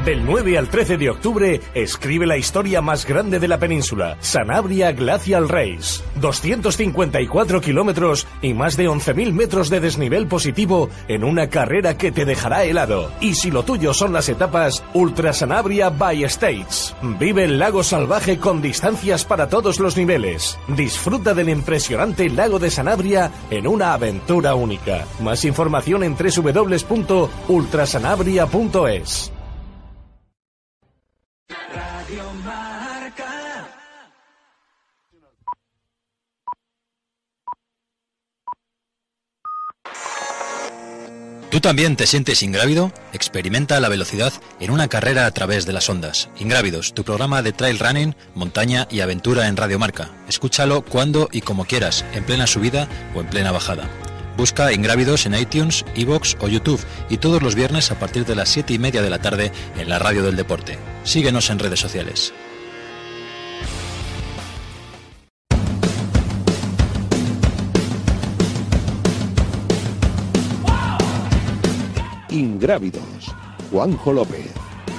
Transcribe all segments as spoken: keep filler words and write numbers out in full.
Del nueve al trece de octubre, escribe la historia más grande de la península, Sanabria Glacial Race. doscientos cincuenta y cuatro kilómetros y más de once mil metros de desnivel positivo en una carrera que te dejará helado. Y si lo tuyo son las etapas, Ultra Sanabria by States. Vive el lago salvaje con distancias para todos los niveles. Disfruta del impresionante lago de Sanabria en una aventura única. Más información en doble u doble u doble u punto ultrasanabria punto es. Radio Marca. ¿Tú también te sientes ingrávido? Experimenta la velocidad en una carrera a través de las ondas. Ingrávidos, tu programa de trail running, montaña y aventura en Radio Marca. Escúchalo cuando y como quieras, en plena subida o en plena bajada. Busca Ingrávidos en iTunes, iVoox o YouTube y todos los viernes a partir de las siete y media de la tarde en la Radio del Deporte. Síguenos en redes sociales. Ingrávidos, Juanjo López.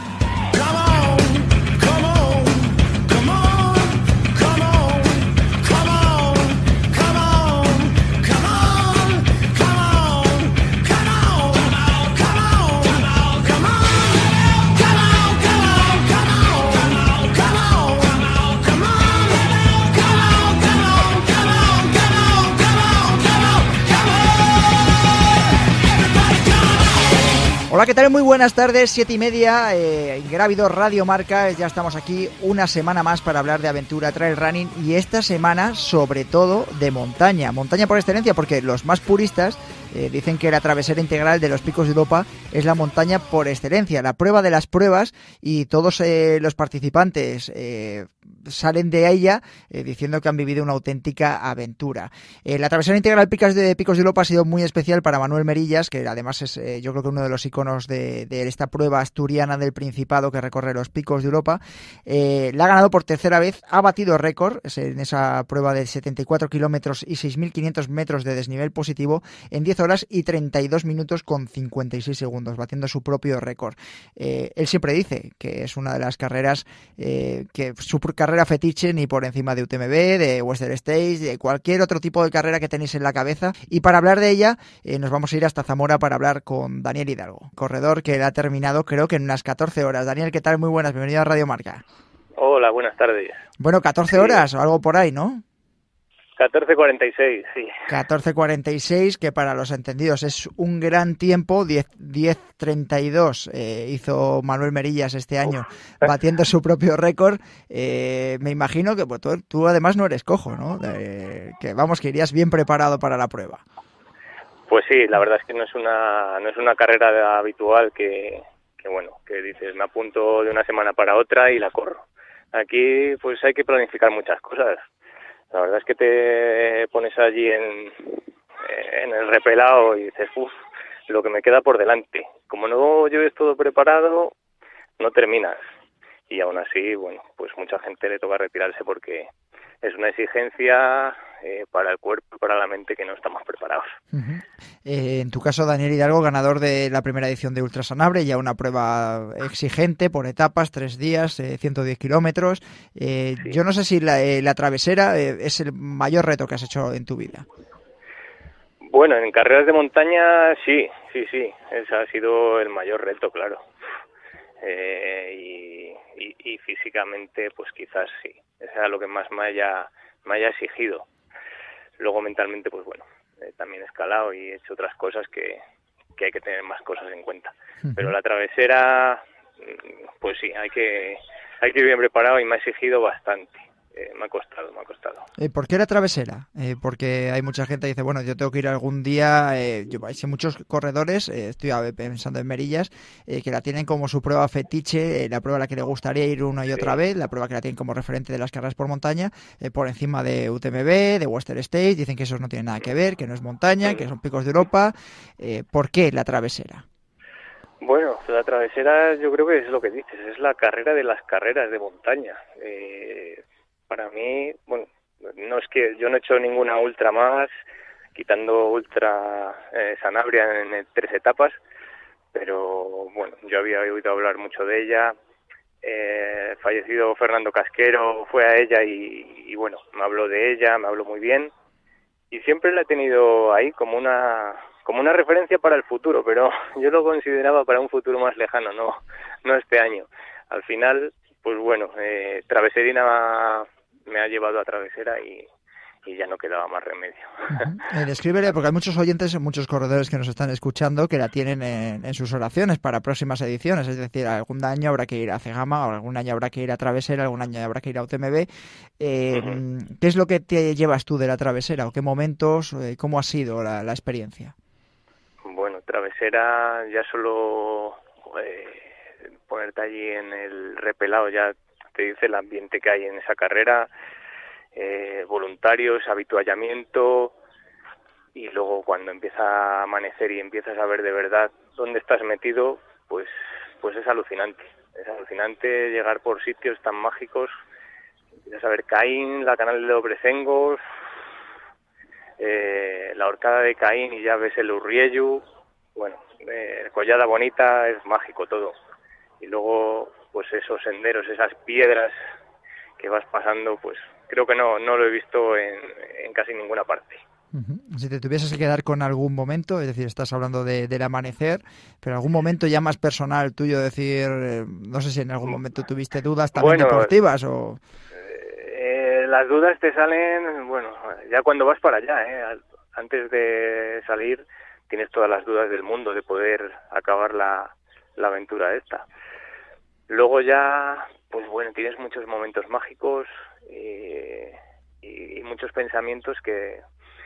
Hola, ¿qué tal? Muy buenas tardes, siete y media, eh, Ingrávidos Radio Marca, ya estamos aquí una semana más para hablar de aventura, trail running y esta semana sobre todo de montaña, montaña por excelencia, porque los más puristas eh, dicen que la travesera integral de los Picos de Europa es la montaña por excelencia, la prueba de las pruebas, y todos eh, los participantes eh, salen de ella eh, diciendo que han vivido una auténtica aventura. Eh, la travesera integral Picos de, Picos de Europa ha sido muy especial para Manuel Merillas, que además es eh, yo creo que uno de los iconos de, de esta prueba asturiana del Principado que recorre los Picos de Europa. Eh, la ha ganado por tercera vez, ha batido récord en esa prueba de setenta y cuatro kilómetros y seis mil quinientos metros de desnivel positivo en diez horas y treinta y dos minutos con cincuenta y seis segundos, batiendo su propio récord. Eh, él siempre dice que es una de las carreras eh, que su carrera fetiche, ni por encima de U T M B, de Western States, de cualquier otro tipo de carrera que tenéis en la cabeza. Y para hablar de ella eh, nos vamos a ir hasta Zamora para hablar con Daniel Hidalgo, corredor que la ha terminado creo que en unas catorce horas. Daniel, ¿qué tal? Muy buenas, bienvenido a Radio Marca. Hola, buenas tardes. Bueno, catorce sí. horas o algo por ahí, ¿no? catorce cuarenta y seis, sí. catorce cuarenta y seis, que para los entendidos es un gran tiempo. diez treinta y dos eh, hizo Manuel Merillas este año, Uf. batiendo su propio récord. Eh, me imagino que pues, tú, tú además no eres cojo, ¿no? De, que vamos, que irías bien preparado para la prueba. Pues sí, la verdad es que no es una no es una carrera habitual que, que bueno, que dices, me apunto de una semana para otra y la corro. Aquí pues hay que planificar muchas cosas. La verdad es que te pones allí en, en el repelado y dices, uff, lo que me queda por delante. Como no lleves todo preparado, no terminas. Y aún así, bueno, pues mucha gente le toca retirarse porque es una exigencia eh, para el cuerpo y para la mente que no estamos preparados. Uh-huh. Eh, en tu caso, Daniel Hidalgo, ganador de la primera edición de Ultra Sanabria, ya una prueba exigente por etapas, tres días, eh, ciento diez kilómetros. Eh, sí. Yo no sé si la, eh, la travesera eh, es el mayor reto que has hecho en tu vida. Bueno, en carreras de montaña sí, sí, sí, ese ha sido el mayor reto, claro. Eh, y, y, y físicamente, pues quizás sí, ese era lo que más me haya, me haya exigido. Luego mentalmente, pues bueno, eh, también he escalado y he hecho otras cosas que, que hay que tener más cosas en cuenta. Uh-huh. Pero la travesera, pues sí, hay que, hay que ir bien preparado y me ha exigido bastante. Eh, me ha costado, me ha costado. Eh, ¿Por qué la travesera? Eh, porque hay mucha gente que dice, bueno, yo tengo que ir algún día, eh, yo hay muchos corredores, eh, estoy pensando en Merillas, eh, que la tienen como su prueba fetiche, eh, la prueba a la que le gustaría ir una y otra sí. vez, la prueba que la tienen como referente de las carreras por montaña, eh, por encima de U T M B, de Western States, dicen que eso no tiene nada que ver, que no es montaña, sí. que son Picos de Europa. Eh, ¿Por qué la travesera? Bueno, la travesera yo creo que es lo que dices, es la carrera de las carreras de montaña. Eh... Para mí, bueno, no es que yo no he hecho ninguna ultra más, quitando ultra eh, Sanabria en, en tres etapas, pero bueno, yo había oído hablar mucho de ella. Eh, fallecido Fernando Casquero fue a ella y, y bueno, me habló de ella, me habló muy bien y siempre la he tenido ahí como una como una referencia para el futuro, pero yo lo consideraba para un futuro más lejano, no no este año. Al final, pues bueno, eh, Traveserina me ha llevado a Travesera y y ya no quedaba más remedio. Uh-huh. Eh, descríbele, porque hay muchos oyentes, muchos corredores que nos están escuchando que la tienen en, en sus oraciones para próximas ediciones, es decir, algún año habrá que ir a Cegama, o algún año habrá que ir a Travesera, algún año habrá que ir a U T M B. Eh, uh-huh. ¿Qué es lo que te llevas tú de la Travesera o qué momentos, eh, cómo ha sido la, la experiencia? Bueno, Travesera ya solo eh, ponerte allí en el repelado ya te dice el ambiente que hay en esa carrera. Eh, voluntarios, habituallamiento y luego cuando empieza a amanecer y empiezas a ver de verdad dónde estás metido, pues pues es alucinante, es alucinante llegar por sitios tan mágicos, empiezas a ver Caín, la canal de Dobrecengos, eh, la horcada de Caín y ya ves el Urriellu, bueno, eh, Collada Bonita, es mágico todo, y luego pues esos senderos, esas piedras que vas pasando, pues creo que no no lo he visto en, en casi ninguna parte. Uh-huh. Si te tuvieses que quedar con algún momento, es decir, estás hablando de, del amanecer, pero algún momento ya más personal tuyo, decir, eh, no sé si en algún momento tuviste dudas también bueno, deportivas o... Eh, las dudas te salen, bueno, ya cuando vas para allá, ¿eh? Antes de salir tienes todas las dudas del mundo de poder acabar la, la aventura esta. Luego ya, pues bueno, tienes muchos momentos mágicos y, y, y muchos pensamientos que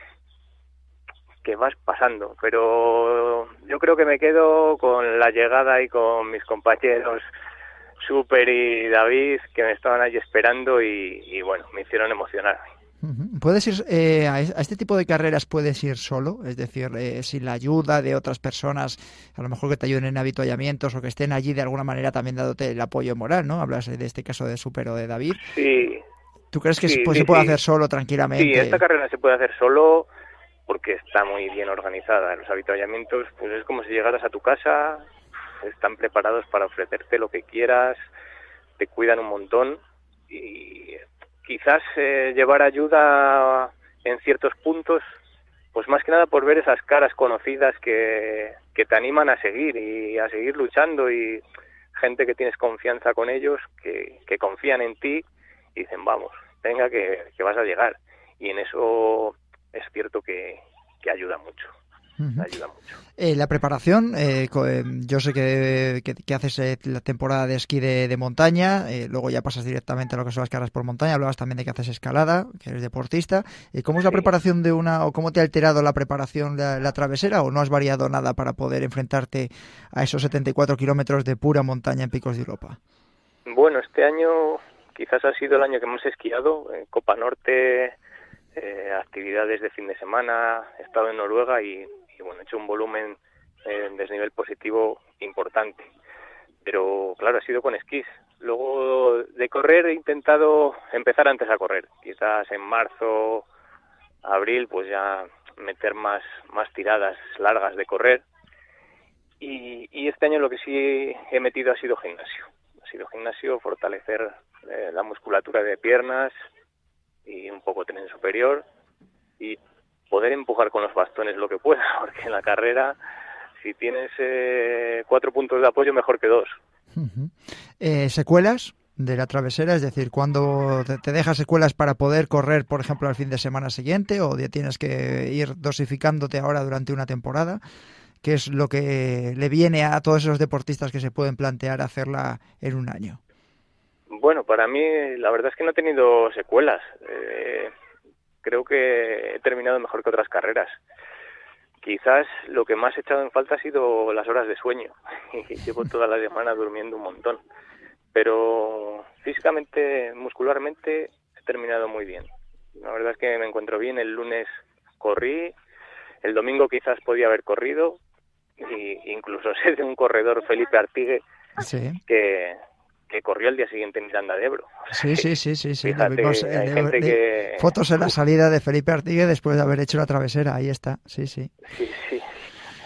que vas pasando, pero yo creo que me quedo con la llegada y con mis compañeros Super y David, que me estaban ahí esperando y, y bueno, me hicieron emocionarme. ¿Puedes ir eh, a este tipo de carreras puedes ir solo? Es decir, eh, sin la ayuda de otras personas, a lo mejor que te ayuden en habituallamientos o que estén allí de alguna manera también dándote el apoyo moral, ¿no? Hablas de este caso de Super o de David. Sí. ¿Tú crees que sí, pues, sí, se puede sí. hacer solo tranquilamente? Sí, esta carrera se puede hacer solo porque está muy bien organizada. Los habituallamientos, pues es como si llegaras a tu casa, están preparados para ofrecerte lo que quieras, te cuidan un montón y quizás eh, llevar ayuda en ciertos puntos, pues más que nada por ver esas caras conocidas que, que te animan a seguir y a seguir luchando y gente que tienes confianza con ellos, que, que confían en ti y dicen, vamos, venga que, que vas a llegar. Y en eso es cierto que, que ayuda mucho. Uh-huh. Ayuda mucho. Eh, la preparación, eh, yo sé que, que, que haces eh, la temporada de esquí de, de montaña, eh, luego ya pasas directamente a lo que son las carreras por montaña, hablabas también de que haces escalada, que eres deportista. Eh, ¿Cómo es la sí. preparación de una, o cómo te ha alterado la preparación de la, la travesera, o no has variado nada para poder enfrentarte a esos setenta y cuatro kilómetros de pura montaña en Picos de Europa? Bueno, este año quizás ha sido el año que hemos esquiado, en Copa Norte, eh, actividades de fin de semana, he estado en Noruega y y bueno, he hecho un volumen eh, en desnivel positivo importante, pero claro, ha sido con esquís. Luego de correr he intentado empezar antes a correr, quizás en marzo, abril, pues ya meter más más tiradas largas de correr, y, y este año lo que sí he metido ha sido gimnasio, ha sido gimnasio, fortalecer eh, la musculatura de piernas y un poco tren superior, y poder empujar con los bastones lo que pueda, porque en la carrera, si tienes eh, cuatro puntos de apoyo, mejor que dos. Uh-huh. Eh, ¿Secuelas de la travesera? Es decir, ¿cuándo te, te dejas secuelas para poder correr, por ejemplo, al fin de semana siguiente, o ya tienes que ir dosificándote ahora durante una temporada? ¿Qué es lo que le viene a todos esos deportistas que se pueden plantear hacerla en un año? Bueno, para mí la verdad es que no he tenido secuelas. Eh, creo que he terminado mejor que otras carreras. Quizás lo que más he echado en falta ha sido las horas de sueño. Y llevo toda la semana durmiendo un montón. Pero físicamente, muscularmente, he terminado muy bien. La verdad es que me encuentro bien. El lunes corrí, el domingo quizás podía haber corrido. Y incluso sé de un corredor, Felipe Artigue, sí. que... que corrió el día siguiente en Miranda de Ebro. Sí, sí, sí, sí, sí. Fíjate, vimos, hay eh, gente de, que... fotos en la salida de Felipe Artigue después de haber hecho la travesera, ahí está, sí, sí. Sí, sí.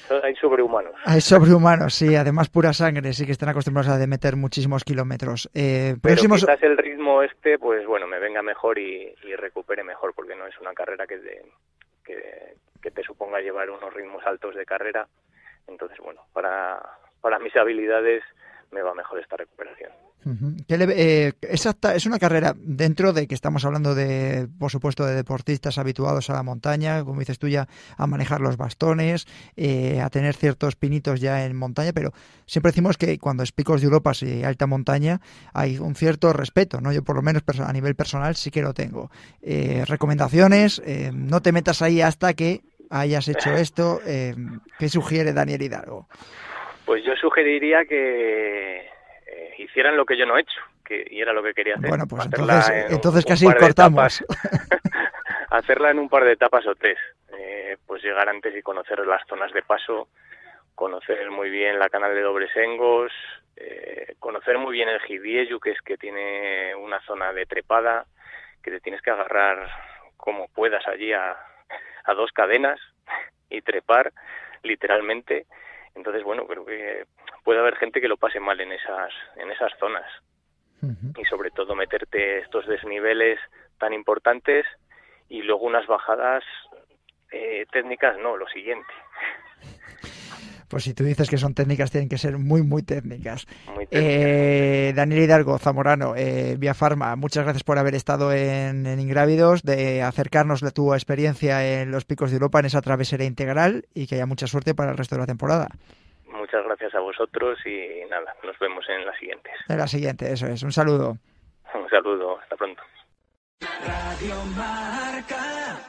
hay sobrehumanos. Hay sobrehumanos, sí, además pura sangre, sí que están acostumbrados a meter muchísimos kilómetros. Eh, Pero próximos... quizás el ritmo este, pues bueno, me venga mejor y, y recupere mejor, porque no es una carrera que te, que, que te suponga llevar unos ritmos altos de carrera. Entonces, bueno, para, para mis habilidades me va mejor esta recuperación. Uh-huh. ¿Qué le, eh, exacta, es una carrera dentro de que estamos hablando de, por supuesto, de deportistas habituados a la montaña, como dices tú ya, a manejar los bastones, eh, a tener ciertos pinitos ya en montaña, pero siempre decimos que cuando es picos de Europa y alta montaña hay un cierto respeto, ¿no? Yo por lo menos a nivel personal sí que lo tengo. Eh, recomendaciones, eh, no te metas ahí hasta que hayas hecho esto. Eh, ¿Qué sugiere Daniel Hidalgo? Pues yo sugeriría que eh, hicieran lo que yo no he hecho, que y era lo que quería hacer. Bueno, pues Hacerla entonces, en entonces un, casi un par cortamos. Hacerla en un par de etapas o tres. Eh, pues llegar antes y conocer las zonas de paso, conocer muy bien la canal de Dobresengos, eh, conocer muy bien el Gidiellu, que es que tiene una zona de trepada, que te tienes que agarrar como puedas allí a, a dos cadenas y trepar, literalmente. Entonces, bueno, creo que puede haber gente que lo pase mal en esas en esas zonas. Uh-huh. Y sobre todo meterte estos desniveles tan importantes y luego unas bajadas eh, técnicas, no, lo siguiente. Pues si tú dices que son técnicas, tienen que ser muy, muy técnicas. Muy técnicas. Eh, Daniel Hidalgo, Zamorano, eh, Vía Farma, muchas gracias por haber estado en, en Ingrávidos, de acercarnos de tu experiencia en los picos de Europa, en esa travesera integral, y que haya mucha suerte para el resto de la temporada. Muchas gracias a vosotros y nada, nos vemos en las siguientes. En la siguiente, eso es. Un saludo. Un saludo, hasta pronto. Radio Marca.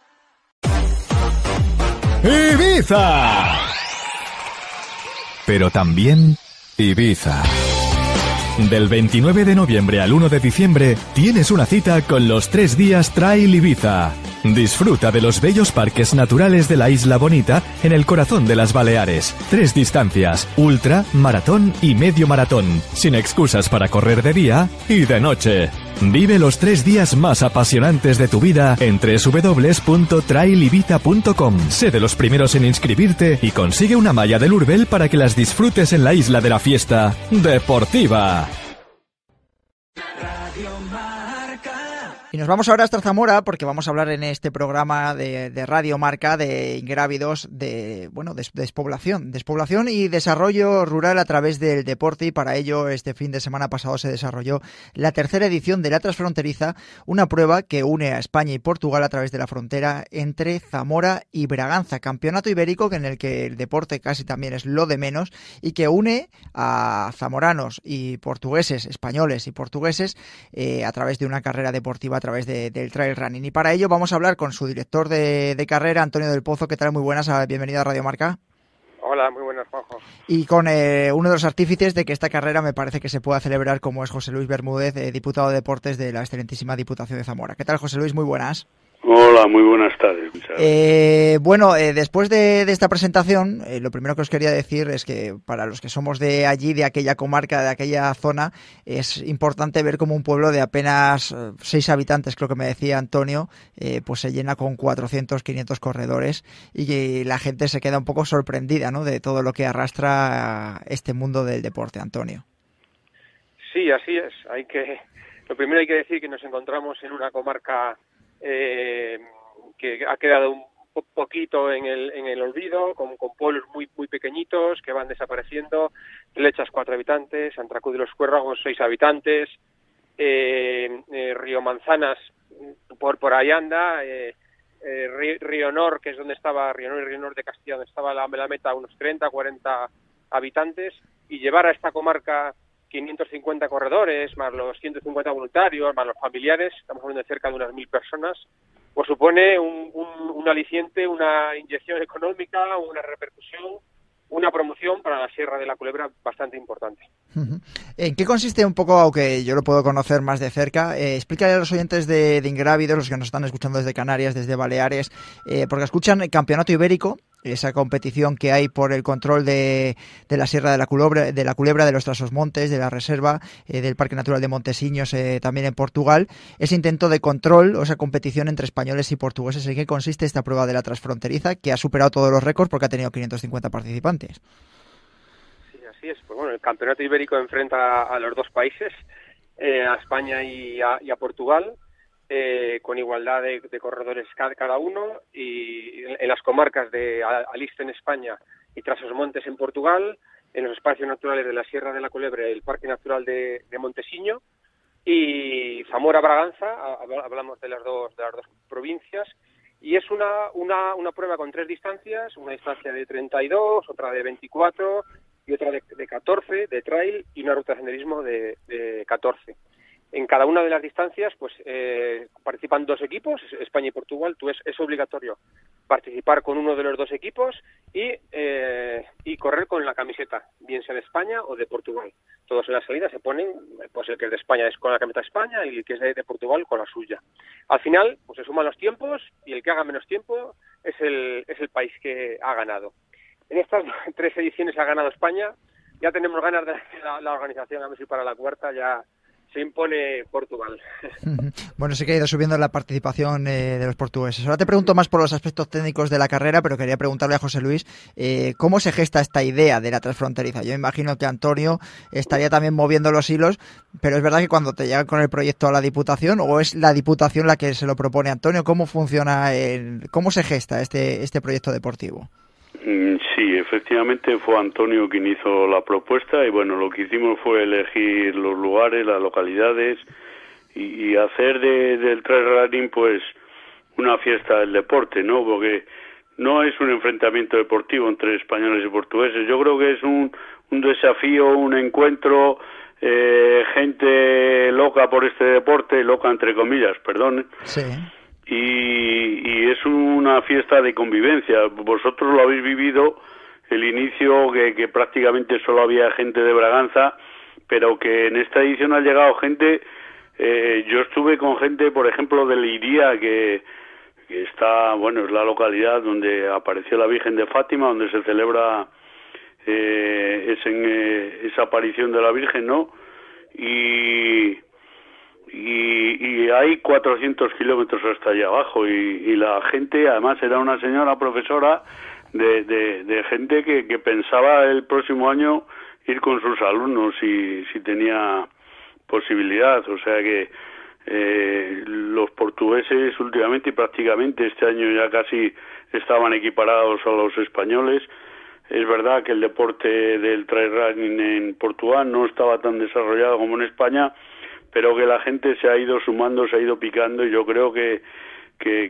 ¡Ibiza! Pero también Ibiza. Del veintinueve de noviembre al uno de diciembre tienes una cita con los tres días Trail Ibiza. Disfruta de los bellos parques naturales de la Isla Bonita en el corazón de las Baleares. Tres distancias, ultra, maratón y medio maratón, sin excusas para correr de día y de noche. Vive los tres días más apasionantes de tu vida en doble u doble u doble u punto trail ibiza punto com. Sé de los primeros en inscribirte y consigue una malla del Urbel para que las disfrutes en la isla de la fiesta deportiva. Y nos vamos ahora hasta Zamora porque vamos a hablar en este programa de, de Radio Marca de Ingrávidos de, bueno, de despoblación, despoblación y desarrollo rural a través del deporte, y para ello este fin de semana pasado se desarrolló la tercera edición de la Transfronteriza, una prueba que une a España y Portugal a través de la frontera entre Zamora y Braganza, campeonato ibérico en el que el deporte casi también es lo de menos y que une a zamoranos y portugueses, españoles y portugueses eh, a través de una carrera deportiva a través de, del trail running. Y para ello vamos a hablar con su director de, de carrera, Antonio del Pozo. ¿Qué tal? Muy buenas, bienvenido a Radio Marca. Hola, muy buenas, Juanjo. Y con eh, uno de los artífices de que esta carrera me parece que se pueda celebrar, como es José Luis Bermúdez, eh, diputado de Deportes de la excelentísima Diputación de Zamora. ¿Qué tal, José Luis? Muy buenas. Hola, muy buenas tardes. Eh, bueno, eh, después de, de esta presentación, eh, lo primero que os quería decir es que para los que somos de allí, de aquella comarca, de aquella zona, es importante ver cómo un pueblo de apenas eh, seis habitantes, creo que me decía Antonio, eh, pues se llena con cuatrocientos, quinientos corredores, y que la gente se queda un poco sorprendida, ¿no?, de todo lo que arrastra este mundo del deporte, Antonio. Sí, así es. Hay que, lo primero hay que decir que nos encontramos en una comarca Eh, que ha quedado un po- poquito en el en el olvido, con, con pueblos muy muy pequeñitos que van desapareciendo. Lechas, cuatro habitantes, Antracú de los Cuérragos, seis habitantes, eh, eh, Río Manzanas por por ahí anda, eh, eh, Río, Río Nor, que es donde estaba Río Nor y Río Nor de Castilla, donde estaba la, la meta, unos treinta, cuarenta habitantes, y llevar a esta comarca quinientos cincuenta corredores, más los ciento cincuenta voluntarios, más los familiares, estamos hablando de cerca de unas mil personas, pues supone un, un, un aliciente, una inyección económica, una repercusión, una promoción para la Sierra de la Culebra bastante importante. ¿En qué consiste un poco, aunque yo lo puedo conocer más de cerca? Eh, explícale a los oyentes de, de Ingrávidos, los que nos están escuchando desde Canarias, desde Baleares, eh, porque escuchan el Campeonato Ibérico esa competición que hay por el control de, de la Sierra de la Culebra, de la Culebra, de los Trasosmontes, de la reserva, eh, del Parque Natural de Montesinos, eh, también en Portugal, ese intento de control o esa competición entre españoles y portugueses. ¿En qué consiste esta prueba de la transfronteriza, que ha superado todos los récords porque ha tenido quinientos cincuenta participantes? Sí, así es. Pues bueno, el Campeonato Ibérico enfrenta a los dos países, eh, a España y a, y a Portugal, Eh, con igualdad de, de corredores cada, cada uno, y en, en las comarcas de Aliste en España y Trasosmontes en Portugal, en los espacios naturales de la Sierra de la Culebra y el Parque Natural de, de Montesiño, y Zamora-Braganza, hablamos de las dos de las dos provincias, y es una, una, una prueba con tres distancias, una distancia de treinta y dos, otra de veinticuatro y otra de, de catorce, de trail, y una ruta de senderismo de, de catorce. En cada una de las distancias pues eh, participan dos equipos, España y Portugal. Tú es, es obligatorio participar con uno de los dos equipos y, eh, y correr con la camiseta, bien sea de España o de Portugal. Todos en la salida se ponen, pues el que es de España es con la camiseta de España y el que es de, de Portugal con la suya. Al final pues se suman los tiempos y el que haga menos tiempo es el, es el país que ha ganado. En estas tres ediciones ha ganado España. Ya tenemos ganas de la, la organización, a ver si para la cuarta ya se impone Portugal. Bueno, sí que ha ido subiendo la participación eh, de los portugueses. Ahora te pregunto más por los aspectos técnicos de la carrera, pero quería preguntarle a José Luis eh, cómo se gesta esta idea de la transfronteriza. Yo imagino que Antonio estaría también moviendo los hilos, pero es verdad que cuando te llegan con el proyecto a la Diputación, o es la Diputación la que se lo propone. Antonio, ¿cómo funciona, el, cómo se gesta este, este proyecto deportivo? Sí, efectivamente fue Antonio quien hizo la propuesta, y bueno, lo que hicimos fue elegir los lugares, las localidades, y, y hacer de, del trail running pues una fiesta del deporte, ¿no? Porque no es un enfrentamiento deportivo entre españoles y portugueses. Yo creo que es un, un desafío, un encuentro, eh, gente loca por este deporte, loca entre comillas, perdón. Sí. Y, y es una fiesta de convivencia. Vosotros lo habéis vivido, el inicio, que, que prácticamente solo había gente de Braganza, pero que en esta edición ha llegado gente. Eh, yo estuve con gente, por ejemplo, de Leiría, que, que está, bueno, es la localidad donde apareció la Virgen de Fátima, donde se celebra eh, ese, eh, esa aparición de la Virgen, ¿no? Y... Y, y hay cuatrocientos kilómetros hasta allá abajo, y, y la gente, además era una señora profesora de, de, de gente que, que pensaba el próximo año ir con sus alumnos si, si tenía posibilidad. O sea que eh, los portugueses últimamente, y prácticamente este año ya casi estaban equiparados a los españoles. Es verdad que el deporte del trail running en Portugal no estaba tan desarrollado como en España, pero que la gente se ha ido sumando, se ha ido picando, y yo creo que, que,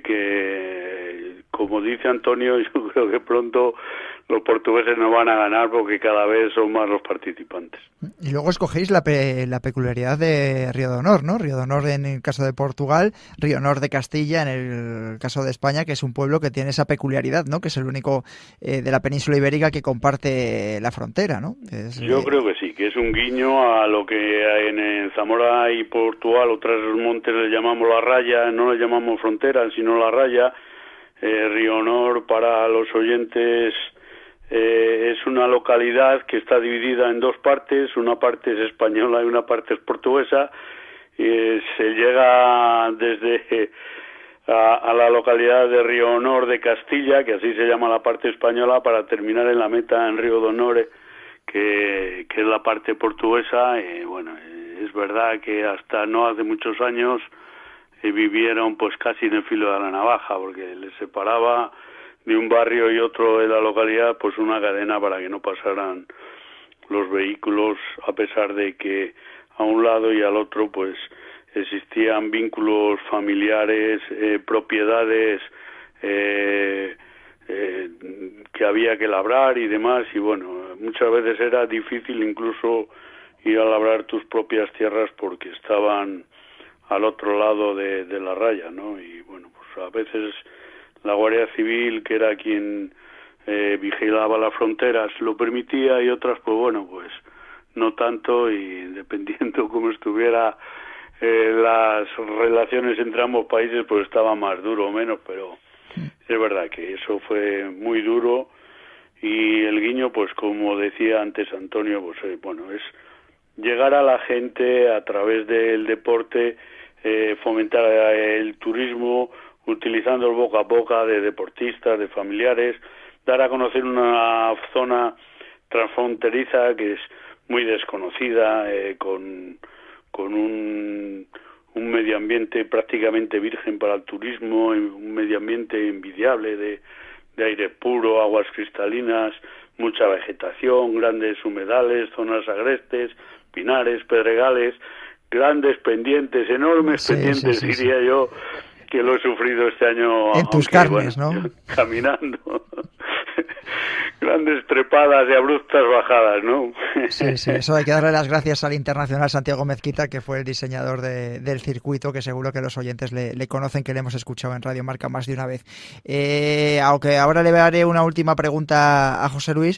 que como dice Antonio, yo creo que pronto los portugueses no van a ganar porque cada vez son más los participantes. Y luego escogéis la, pe la peculiaridad de Río de Honor, ¿no? Río de Honor en el caso de Portugal, Río Honor de Castilla en el caso de España, que es un pueblo que tiene esa peculiaridad, ¿no? Que es el único eh, de la península ibérica que comparte la frontera, ¿no? Es, Yo eh... creo que sí, que es un guiño a lo que hay en, en Zamora y Portugal, otras montes le llamamos la raya, no le llamamos frontera, sino la raya. Eh, Río Honor, para los oyentes, Eh, es una localidad que está dividida en dos partes, una parte es española y una parte es portuguesa. Eh, se llega desde a, a la localidad de Río Honor de Castilla, que así se llama la parte española, para terminar en la meta en Río de Honor, que, que es la parte portuguesa. Eh, bueno, eh, es verdad que hasta no hace muchos años eh, vivieron pues casi en el filo de la navaja, porque les separaba de un barrio y otro de la localidad pues una cadena para que no pasaran los vehículos, a pesar de que a un lado y al otro pues existían vínculos familiares, eh, propiedades eh, eh, que había que labrar y demás, y bueno, muchas veces era difícil incluso ir a labrar tus propias tierras porque estaban al otro lado de, de la raya, ¿no? Y bueno, pues a veces la Guardia Civil, que era quien eh, vigilaba las fronteras, lo permitía, y otras, pues bueno, pues no tanto, y dependiendo cómo estuviera eh, las relaciones entre ambos países, pues estaba más duro o menos, pero es verdad que eso fue muy duro, y el guiño, pues como decía antes Antonio, pues eh, bueno, es llegar a la gente a través del deporte, eh, fomentar el turismo, utilizando el boca a boca de deportistas, de familiares, dar a conocer una zona transfronteriza que es muy desconocida, eh, con, con un, un medio ambiente prácticamente virgen para el turismo, un medio ambiente envidiable de, de aire puro, aguas cristalinas, mucha vegetación, grandes humedales, zonas agrestes, pinares, pedregales, grandes pendientes, enormes sí, pendientes, sí, sí, diría sí. yo, que lo he sufrido este año. En tus aunque, carnes, bueno, ¿no? Caminando. Grandes trepadas y abruptas bajadas, ¿no? Sí, sí, eso hay que darle las gracias al internacional Santiago Mezquita, que fue el diseñador de, del circuito, que seguro que los oyentes le, le conocen, que le hemos escuchado en Radio Marca más de una vez. Eh, aunque ahora le haré una última pregunta a José Luis.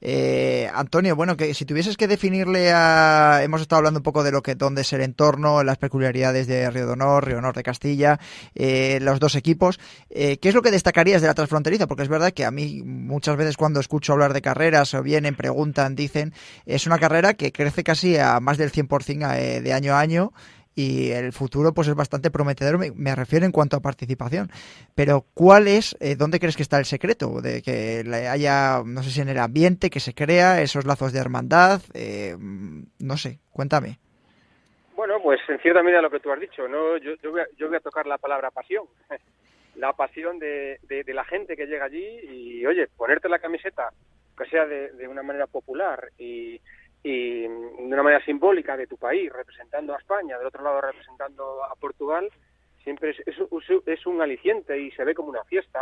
Eh, Antonio, bueno, que si tuvieses que definirle a... Hemos estado hablando un poco de lo que dónde es el entorno, las peculiaridades de Río de Honor, Río Honor de Castilla, eh, los dos equipos. Eh, ¿Qué es lo que destacarías de la transfronteriza? Porque es verdad que a mí muchas veces cuando escucho hablar de carreras o vienen, preguntan, dicen, es una carrera que crece casi a más del cien por ciento de año a año, y el futuro pues es bastante prometedor, me, me refiero en cuanto a participación. Pero ¿cuál es, eh, dónde crees que está el secreto? De que haya, no sé si en el ambiente que se crea, esos lazos de hermandad, eh, no sé, cuéntame. Bueno, pues en cierta medida lo que tú has dicho, ¿no? Yo, yo, voy, a, yo voy a tocar la palabra pasión. La pasión de, de, de la gente que llega allí y, oye, ponerte la camiseta, que sea de, de una manera popular y, y de una manera simbólica de tu país, representando a España, del otro lado representando a Portugal, siempre es, es, es un aliciente y se ve como una fiesta.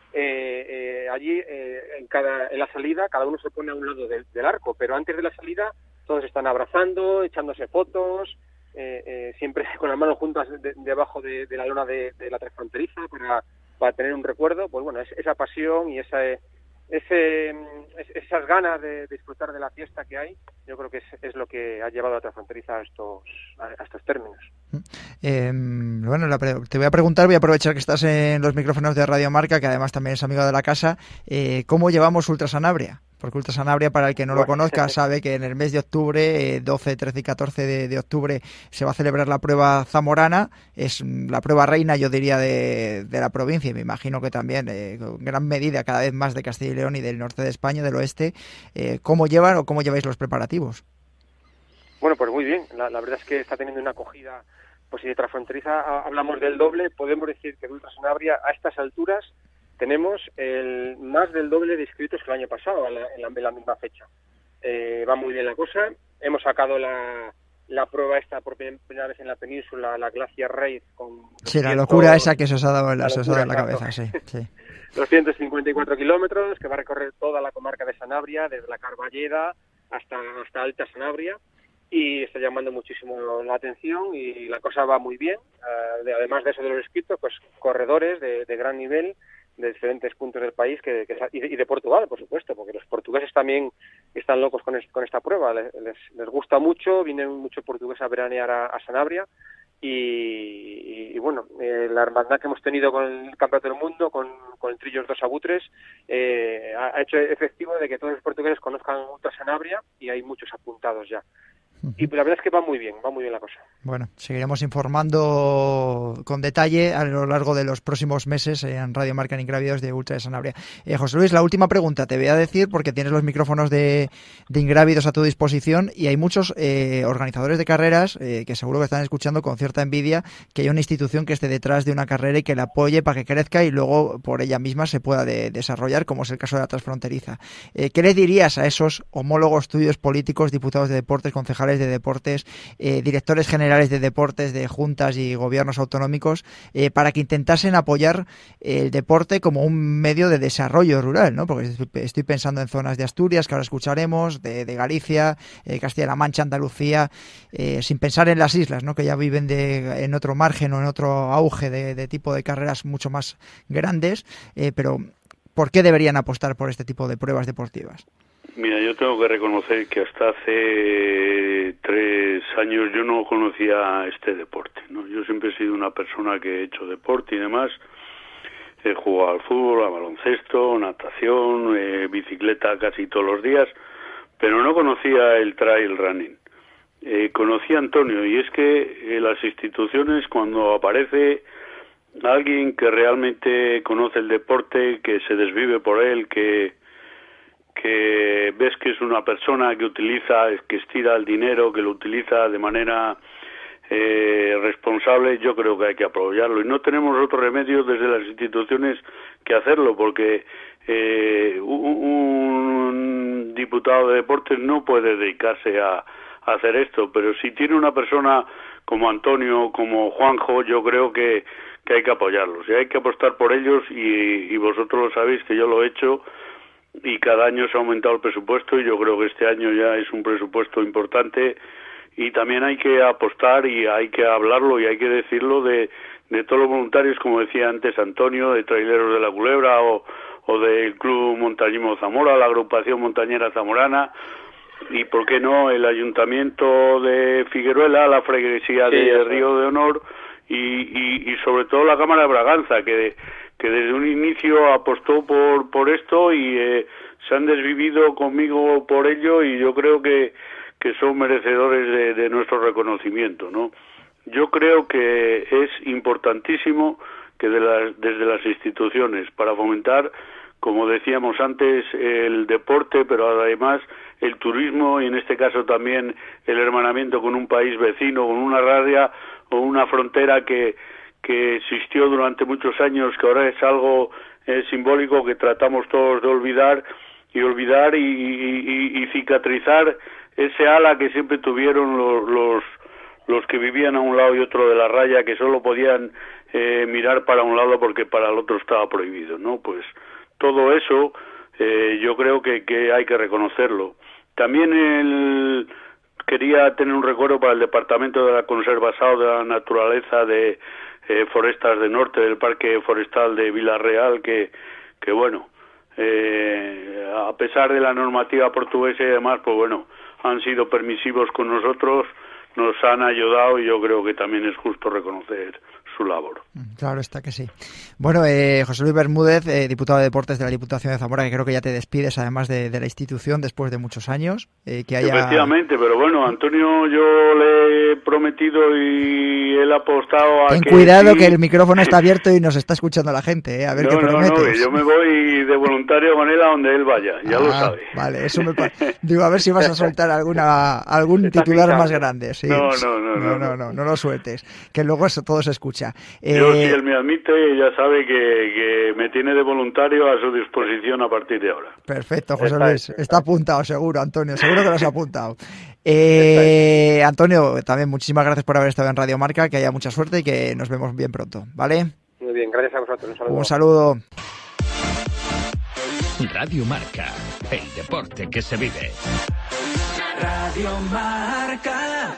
Eh, eh, allí, eh, en, cada, en la salida, cada uno se pone a un lado del, del arco, pero antes de la salida todos están abrazando, echándose fotos, Eh, eh, siempre con las manos juntas de, debajo de, de la lona de, de la transfronteriza para, para tener un recuerdo. Pues bueno, es, esa pasión y esa, ese, es, esas ganas de, de disfrutar de la fiesta que hay, yo creo que es, es lo que ha llevado a la transfronteriza a estos, a, a estos términos. Eh, bueno, la pre- te voy a preguntar, voy a aprovechar que estás en los micrófonos de Radio Marca, que además también es amigo de la casa, eh, ¿cómo llevamos Ultra Sanabria? Porque Ultra Sanabria, para el que no lo conozca, sabe que en el mes de octubre, eh, doce, trece y catorce de, de octubre, se va a celebrar la prueba zamorana. Es la prueba reina, yo diría, de, de la provincia, y me imagino que también, eh, en gran medida, cada vez más de Castilla y León y del norte de España, del oeste. Eh, ¿Cómo llevan o cómo lleváis los preparativos? Bueno, pues muy bien. La, la verdad es que está teniendo una acogida. Pues si de transfronteriza hablamos del doble, podemos decir que de Ultra Sanabria a estas alturas tenemos el más del doble de inscritos que el año pasado, en la, en la, en la misma fecha. Eh, va muy bien la cosa. Hemos sacado la, la prueba esta por primera vez en la península, la Glacier Race. Con sí, la locura esa que se os ha dado en la, la, locura, en la cabeza, sí. sí. doscientos cincuenta y cuatro kilómetros, que va a recorrer toda la comarca de Sanabria, desde la Carballeda hasta, hasta Alta Sanabria, y está llamando muchísimo la atención y la cosa va muy bien. Uh, de, además de eso de los inscritos, pues corredores de, de gran nivel, de diferentes puntos del país que, que y, de, y de Portugal, por supuesto, porque los portugueses también están locos con, es, con esta prueba, les, les, les gusta mucho, vienen muchos portugueses a veranear a, a Sanabria y, y, y bueno, eh, la hermandad que hemos tenido con el Campeonato del Mundo, con, con el Trillos dos Abutres, eh, ha, ha hecho efectivo de que todos los portugueses conozcan Ultra Sanabria y hay muchos apuntados ya. Y la verdad es que va muy bien, va muy bien la cosa. Bueno, seguiremos informando con detalle a lo largo de los próximos meses en Radio Marca en Ingrávidos de Ultra de Sanabria. Eh, José Luis, la última pregunta te voy a decir, porque tienes los micrófonos de, de Ingrávidos a tu disposición y hay muchos eh, organizadores de carreras eh, que seguro que están escuchando con cierta envidia que haya una institución que esté detrás de una carrera y que la apoye para que crezca y luego por ella misma se pueda de, desarrollar, como es el caso de la transfronteriza. Eh, ¿Qué le dirías a esos homólogos tuyos políticos, diputados de deportes, concejales de deportes, eh, directores generales de deportes de juntas y gobiernos autonómicos eh, para que intentasen apoyar el deporte como un medio de desarrollo rural, ¿no? Porque estoy pensando en zonas de Asturias que ahora escucharemos, de, de Galicia, eh, Castilla-La Mancha, Andalucía, eh, sin pensar en las islas, ¿no? Que ya viven de, en otro margen o en otro auge de, de tipo de carreras mucho más grandes, eh, pero ¿por qué deberían apostar por este tipo de pruebas deportivas? Mira, yo tengo que reconocer que hasta hace tres años yo no conocía este deporte, ¿no? Yo siempre he sido una persona que he hecho deporte y demás. He jugado al fútbol, al baloncesto, natación, eh, bicicleta casi todos los días, pero no conocía el trail running. Eh, conocí a Antonio, y es que eh, las instituciones, cuando aparece alguien que realmente conoce el deporte, que se desvive por él, que que ves que es una persona que utiliza, que estira el dinero, que lo utiliza de manera eh, responsable, yo creo que hay que apoyarlo. Y no tenemos otro remedio desde las instituciones que hacerlo, porque eh, un, un diputado de deportes no puede dedicarse a, a hacer esto, pero si tiene una persona como Antonio, como Juanjo, yo creo que, que hay que apoyarlos, y hay que apostar por ellos, y, y vosotros lo sabéis que yo lo he hecho, y cada año se ha aumentado el presupuesto, y yo creo que este año ya es un presupuesto importante, y también hay que apostar y hay que hablarlo y hay que decirlo de, de todos los voluntarios, como decía antes Antonio, de Traileros de la Culebra o, o del Club Montañismo Zamora, la agrupación montañera zamorana, y por qué no el Ayuntamiento de Figueruela, la Freguesía sí, de Río de Honor, y, y, y sobre todo la Cámara de Braganza, que que desde un inicio apostó por por esto, y eh, se han desvivido conmigo por ello, y yo creo que, que son merecedores de, de nuestro reconocimiento, ¿no? Yo creo que es importantísimo que de las, desde las instituciones, para fomentar, como decíamos antes, el deporte, pero además el turismo, y en este caso también el hermanamiento con un país vecino, con una raya o una frontera que que existió durante muchos años, que ahora es algo eh, simbólico que tratamos todos de olvidar, y olvidar y, y, y cicatrizar ese ala que siempre tuvieron los, los los que vivían a un lado y otro de la raya, que solo podían eh, mirar para un lado porque para el otro estaba prohibido, ¿no? Pues todo eso eh, yo creo que, que hay que reconocerlo. También el, quería tener un recuerdo para el Departamento de la Conservación de la Naturaleza de Eh, Forestas de Norte, del Parque Forestal de Villarreal, que, que bueno, eh, a pesar de la normativa portuguesa y demás, pues bueno, han sido permisivos con nosotros, nos han ayudado, y yo creo que también es justo reconocer su labor. Claro está que sí. Bueno, eh, José Luis Bermúdez, eh, diputado de Deportes de la Diputación de Zamora, que creo que ya te despides, además de, de la institución, después de muchos años. Eh, que haya... Efectivamente, pero bueno, Antonio, yo le he prometido y él ha apostado a Ten que... cuidado, sí... que el micrófono está abierto y nos está escuchando la gente, eh, a ver no, qué no, prometes. No, yo me voy de voluntario con él a donde él vaya, ya ah, lo sabe. Vale, eso me parece. Digo, a ver si vas a soltar alguna algún está titular pisando. más grande. Sí. No, no, no, no, no, no, no, no lo sueltes, que luego eso todo se escucha. Eh, Yo, si él me admite, ya sabe que, que me tiene de voluntario a su disposición a partir de ahora. Perfecto, José está Luis. Está apuntado, seguro, Antonio. Seguro que lo has apuntado. Eh, Antonio, también muchísimas gracias por haber estado en Radio Marca, que haya mucha suerte y que nos vemos bien pronto, ¿vale? Muy bien, gracias a vosotros. Un saludo. Un saludo. Radio Marca, el deporte que se vive. Radio Marca.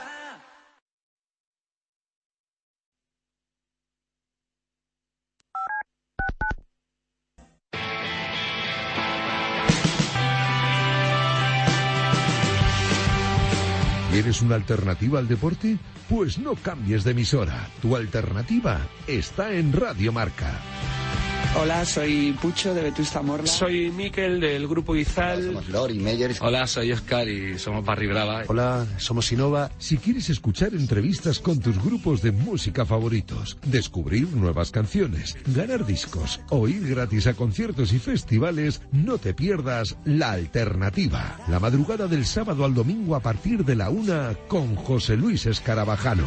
¿Quieres una alternativa al deporte? Pues no cambies de emisora. Tu alternativa está en Radio Marca. Hola, soy Pucho de Vetusta Morla. Soy Miquel del Grupo Izal. Hola, somos Lori Meyer. Hola, soy Oscar y somos Barry Brava. Hola, somos Innova. Si quieres escuchar entrevistas con tus grupos de música favoritos, descubrir nuevas canciones, ganar discos o ir gratis a conciertos y festivales, no te pierdas La Alternativa. La madrugada del sábado al domingo a partir de la una con José Luis Escarabajano.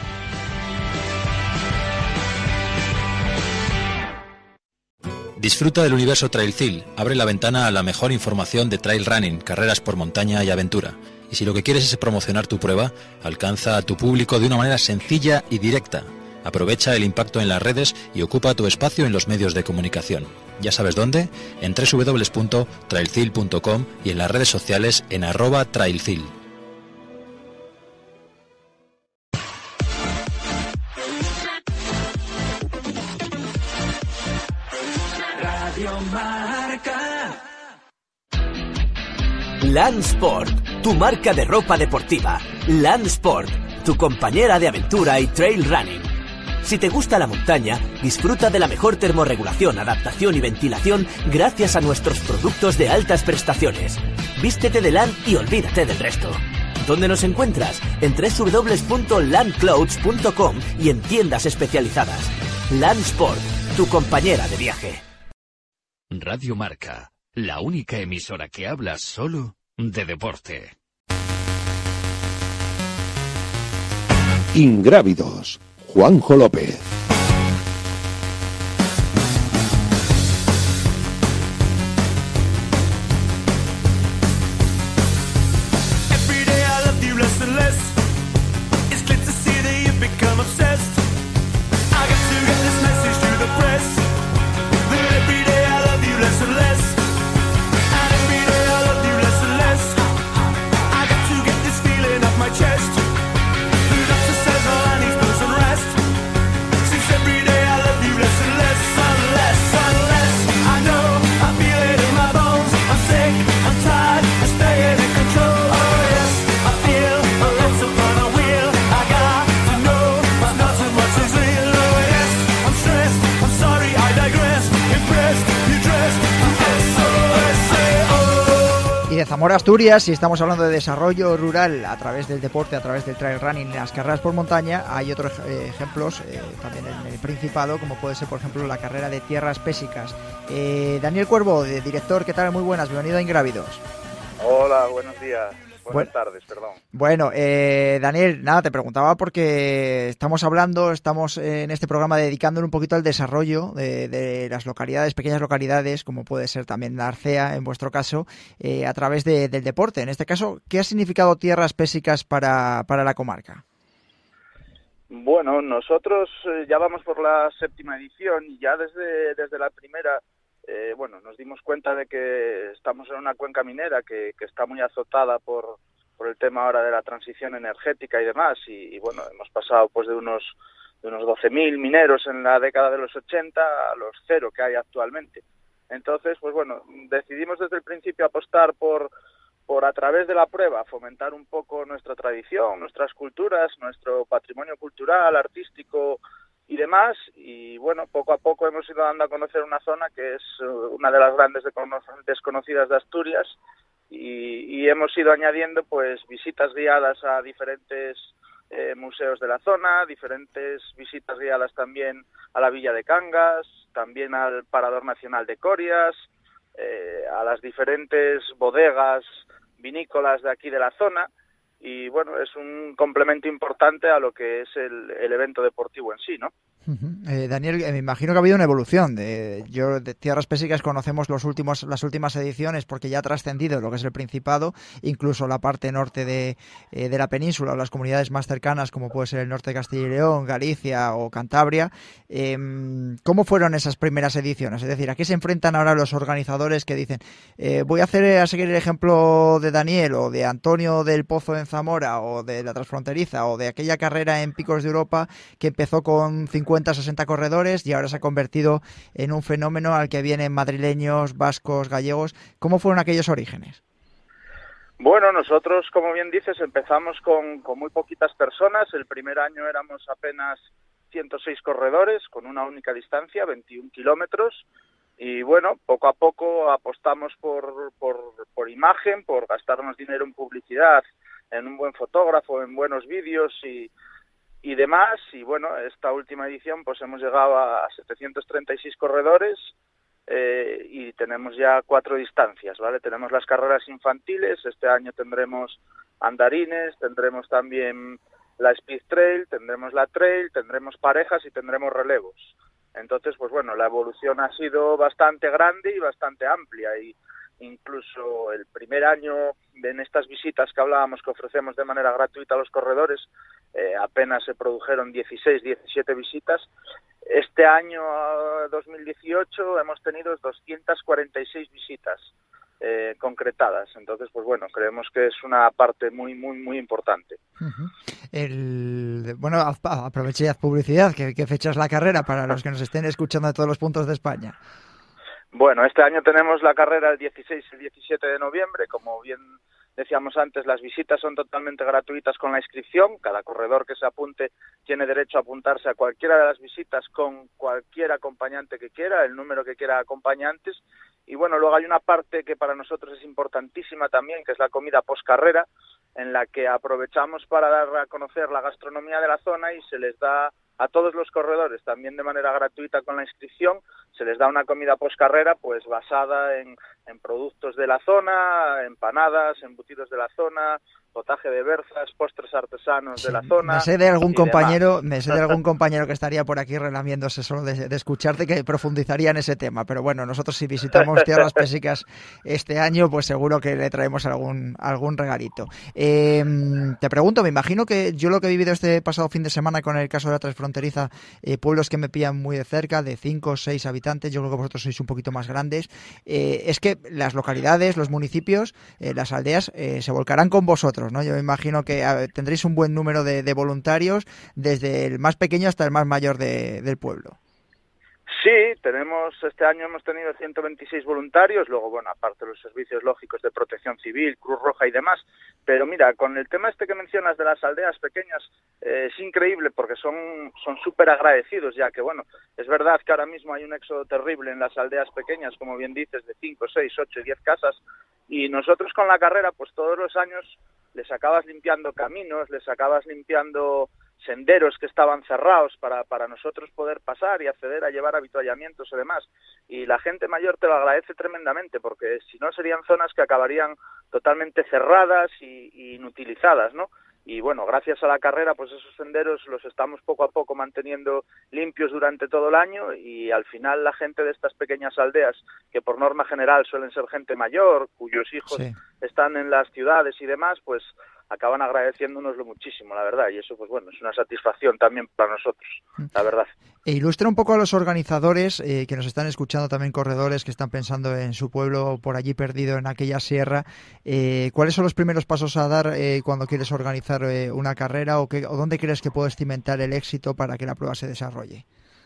Disfruta del universo Trailzil, abre la ventana a la mejor información de trail running, carreras por montaña y aventura. Y si lo que quieres es promocionar tu prueba, alcanza a tu público de una manera sencilla y directa. Aprovecha el impacto en las redes y ocupa tu espacio en los medios de comunicación. ¿Ya sabes dónde? En doble u doble u doble u punto trailzil punto com y en las redes sociales en arroba trailzil. Marca. Landsport, tu marca de ropa deportiva. Landsport, tu compañera de aventura y trail running. Si te gusta la montaña, disfruta de la mejor termorregulación, adaptación y ventilación gracias a nuestros productos de altas prestaciones. Vístete de LAN y olvídate del resto. ¿Dónde nos encuentras? En doble u doble u doble u punto lanclouds punto com y en tiendas especializadas. LAN Sport, tu compañera de viaje. Radio Marca, la única emisora que habla solo de deporte. Ingrávidos, Juanjo López. Zamora, Asturias, si estamos hablando de desarrollo rural a través del deporte, a través del trail running, las carreras por montaña, hay otros eh, ejemplos eh, también en el Principado, como puede ser, por ejemplo, la carrera de tierras pésicas. Eh, Daniel Cuervo, de director, ¿qué tal? Muy buenas, bienvenido a Ingrávidos. Hola, buenos días. Buenas bueno, tardes, perdón. Bueno, eh, Daniel, nada, te preguntaba porque estamos hablando, estamos en este programa dedicándole un poquito al desarrollo de, de las localidades, pequeñas localidades, como puede ser también la Arcea, en vuestro caso, eh, a través de, del deporte. En este caso, ¿qué ha significado tierras pésicas para, para la comarca? Bueno, nosotros eh, ya vamos por la séptima edición y ya desde, desde la primera... Eh, bueno, nos dimos cuenta de que estamos en una cuenca minera que, que está muy azotada por, por el tema ahora de la transición energética y demás, y, y bueno, hemos pasado pues de unos de unos doce mil mineros en la década de los ochenta a los cero que hay actualmente. Entonces, pues bueno, decidimos desde el principio apostar por, por a través de la prueba, fomentar un poco nuestra tradición, nuestras culturas, nuestro patrimonio cultural, artístico y demás, y bueno, poco a poco hemos ido dando a conocer una zona que es una de las grandes desconocidas de Asturias, y, y hemos ido añadiendo pues visitas guiadas a diferentes eh, museos de la zona, diferentes visitas guiadas también a la Villa de Cangas, también al Parador Nacional de Corias, eh, a las diferentes bodegas vinícolas de aquí de la zona. Y bueno, es un complemento importante a lo que es el, el evento deportivo en sí, ¿no? Uh-huh. Eh, Daniel, eh, me imagino que ha habido una evolución. De, yo de Tierras Pésicas conocemos los últimos, las últimas ediciones porque ya ha trascendido lo que es el Principado, incluso la parte norte de, eh, de la península o las comunidades más cercanas como puede ser el norte de Castilla y León, Galicia o Cantabria. Eh, ¿Cómo fueron esas primeras ediciones? Es decir, ¿a qué se enfrentan ahora los organizadores que dicen eh, voy a hacer a seguir el ejemplo de Daniel o de Antonio del Pozo en Zamora o de la Transfronteriza o de aquella carrera en Picos de Europa que empezó con cincuenta, sesenta corredores y ahora se ha convertido en un fenómeno al que vienen madrileños, vascos, gallegos? ¿Cómo fueron aquellos orígenes? Bueno, nosotros, como bien dices, empezamos con, con muy poquitas personas. El primer año éramos apenas ciento seis corredores con una única distancia, veintiún kilómetros. Y bueno, poco a poco apostamos por, por, por imagen, por gastarnos dinero en publicidad, en un buen fotógrafo, en buenos vídeos y, y demás. Y bueno, esta última edición pues hemos llegado a setecientos treinta y seis corredores eh, y tenemos ya cuatro distancias, ¿vale? Tenemos las carreras infantiles, este año tendremos andarines, tendremos también la Speed Trail, tendremos la Trail, tendremos parejas y tendremos relevos. Entonces, pues bueno, la evolución ha sido bastante grande y bastante amplia, y incluso el primer año en estas visitas que hablábamos que ofrecemos de manera gratuita a los corredores, eh, apenas se produjeron dieciséis, diecisiete visitas. Este año dos mil dieciocho hemos tenido doscientas cuarenta y seis visitas eh, concretadas. Entonces, pues bueno, creemos que es una parte muy, muy, muy importante. Uh-huh. El, bueno, aproveché y haz publicidad. ¿Qué, ¿Qué fecha es la carrera para los que nos estén escuchando de todos los puntos de España? Bueno, este año tenemos la carrera el dieciséis y el diecisiete de noviembre, como bien decíamos antes, las visitas son totalmente gratuitas con la inscripción. Cada corredor que se apunte tiene derecho a apuntarse a cualquiera de las visitas con cualquier acompañante que quiera, el número que quiera acompañantes. Y bueno, luego hay una parte que para nosotros es importantísima también, que es la comida postcarrera, en la que aprovechamos para dar a conocer la gastronomía de la zona y se les da a todos los corredores, también de manera gratuita con la inscripción, se les da una comida postcarrera pues basada en, en productos de la zona, empanadas, embutidos de la zona, potaje de berzas, postres artesanos sí, de la zona. Me sé de algún compañero, demás. me sé de algún compañero que estaría por aquí relamiéndose solo de, de escucharte, que profundizaría en ese tema, pero bueno, nosotros si visitamos tierras pésicas este año, pues seguro que le traemos algún algún regalito. Eh, te pregunto, me imagino que yo lo que he vivido este pasado fin de semana con el caso de la transfronteriza, eh, pueblos que me pillan muy de cerca, de cinco o seis habitantes, yo creo que vosotros sois un poquito más grandes, eh, es que las localidades, los municipios, eh, las aldeas eh, se volcarán con vosotros, ¿no? Yo me imagino que a, tendréis un buen número de, de voluntarios, desde el más pequeño hasta el más mayor de, del pueblo. Sí, tenemos, este año hemos tenido ciento veintiséis voluntarios, luego, bueno, aparte los servicios lógicos de protección civil, Cruz Roja y demás, pero mira, con el tema este que mencionas de las aldeas pequeñas, eh, es increíble porque son son súper agradecidos, ya que, bueno, es verdad que ahora mismo hay un éxodo terrible en las aldeas pequeñas, como bien dices, de cinco, seis, ocho y diez casas, y nosotros con la carrera, pues todos los años les acabas limpiando caminos, les acabas limpiando senderos que estaban cerrados para, para nosotros poder pasar y acceder a llevar avituallamientos y demás. Y la gente mayor te lo agradece tremendamente, porque si no serían zonas que acabarían totalmente cerradas y, y inutilizadas, ¿no? Y bueno, gracias a la carrera, pues esos senderos los estamos poco a poco manteniendo limpios durante todo el año, y al final la gente de estas pequeñas aldeas, que por norma general suelen ser gente mayor, cuyos hijos sí. están en las ciudades y demás, pues acaban agradeciéndonoslo muchísimo, la verdad, y eso pues bueno, es una satisfacción también para nosotros, la verdad. E ilustra un poco a los organizadores eh, que nos están escuchando, también corredores que están pensando en su pueblo por allí perdido en aquella sierra, eh, ¿cuáles son los primeros pasos a dar eh, cuando quieres organizar eh, una carrera, o, qué, o dónde crees que puedes cimentar el éxito para que la prueba se desarrolle?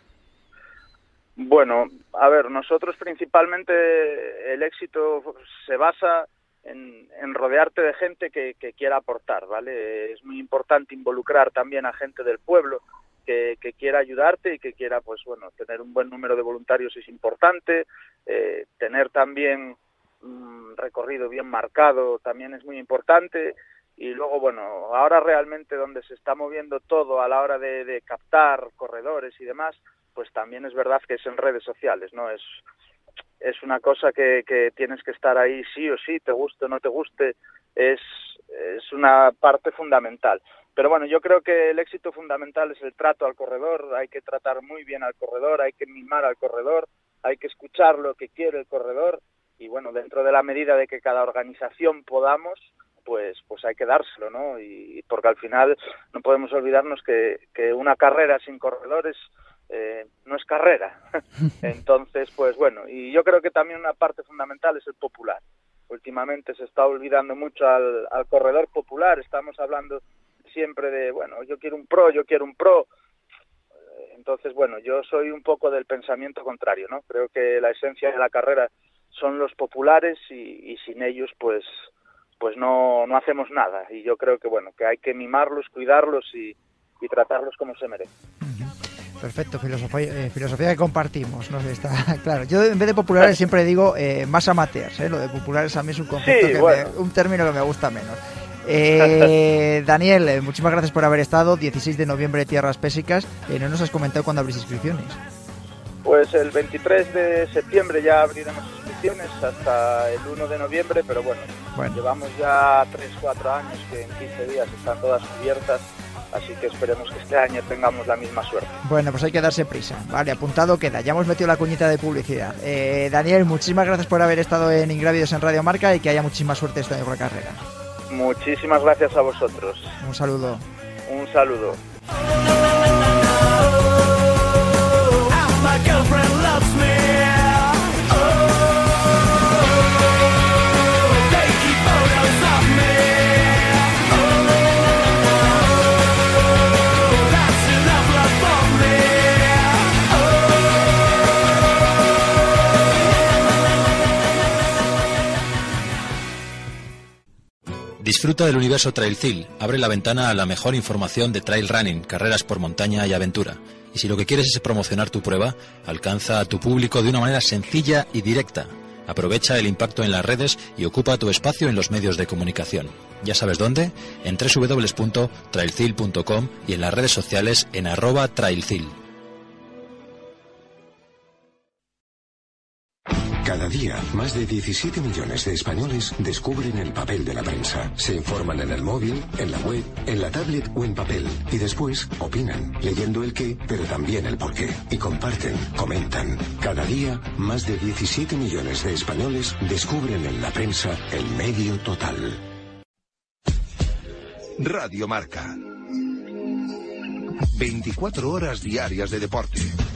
Bueno, a ver, nosotros principalmente el éxito se basa En, en rodearte de gente que, que quiera aportar, ¿vale? Es muy importante involucrar también a gente del pueblo que, que quiera ayudarte y que quiera, pues bueno, tener un buen número de voluntarios es importante, eh, tener también un recorrido bien marcado también es muy importante, y luego, bueno, ahora realmente donde se está moviendo todo a la hora de, de captar corredores y demás, pues también es verdad que es en redes sociales, ¿no? Es es una cosa que, que tienes que estar ahí sí o sí, te guste o no te guste, es, es una parte fundamental. Pero bueno, yo creo que el éxito fundamental es el trato al corredor, hay que tratar muy bien al corredor, hay que mimar al corredor, hay que escuchar lo que quiere el corredor, y bueno, dentro de la medida de que cada organización podamos, pues pues hay que dárselo, ¿no? Y porque al final no podemos olvidarnos que, que una carrera sin corredores Eh, no es carrera. Entonces, pues bueno, y yo creo que también una parte fundamental es el popular. Últimamente se está olvidando mucho al, al corredor popular, estamos hablando siempre de, bueno, yo quiero un pro, yo quiero un pro. Entonces, bueno, yo soy un poco del pensamiento contrario, ¿no? Creo que la esencia de la carrera son los populares y, y sin ellos, pues pues no, no hacemos nada. Y yo creo que, bueno, que hay que mimarlos, cuidarlos y, y tratarlos como se merecen. Perfecto, filosofía, eh, filosofía que compartimos, no sé, está claro. Yo en vez de populares siempre digo eh, más amateurs, ¿eh? Lo de populares a mí es un concepto, sí, que bueno. me, un término que me gusta menos. Eh, Daniel, eh, muchísimas gracias por haber estado. dieciséis de noviembre, Tierras Pésicas. Eh, no nos has comentado cuándo abrís inscripciones. Pues el veintitrés de septiembre ya abriremos inscripciones hasta el uno de noviembre, pero bueno, bueno. llevamos ya tres cuatro años que en quince días están todas cubiertas. Así que esperemos que este año tengamos la misma suerte. Bueno, pues hay que darse prisa. Vale, apuntado queda. Ya hemos metido la cuñita de publicidad. Eh, Daniel, muchísimas gracias por haber estado en Ingrávidos en Radio Marca, y que haya muchísima suerte este año con la carrera. Muchísimas gracias a vosotros. Un saludo. Un saludo. Disfruta del universo Trailzil. Abre la ventana a la mejor información de trail running, carreras por montaña y aventura. Y si lo que quieres es promocionar tu prueba, alcanza a tu público de una manera sencilla y directa. Aprovecha el impacto en las redes y ocupa tu espacio en los medios de comunicación. ¿Ya sabes dónde? En doble u doble u doble u punto trailzil punto com y en las redes sociales en arroba trailzil. Cada día, más de diecisiete millones de españoles descubren el papel de la prensa. Se informan en el móvil, en la web, en la tablet o en papel. Y después opinan, leyendo el qué, pero también el por qué. Y comparten, comentan. Cada día, más de diecisiete millones de españoles descubren en la prensa el medio total. Radio Marca. veinticuatro horas diarias de deporte.